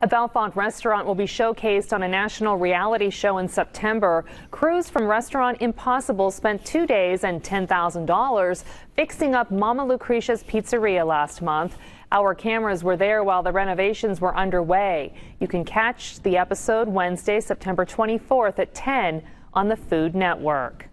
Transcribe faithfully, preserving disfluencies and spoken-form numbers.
A Bellefonte restaurant will be showcased on a national reality show in September. Crews from Restaurant Impossible spent two days and ten thousand dollars fixing up Mama Lucrezia's Pizzeria last month. Our cameras were there while the renovations were underway. You can catch the episode Wednesday, September twenty-fourth at ten on the Food Network.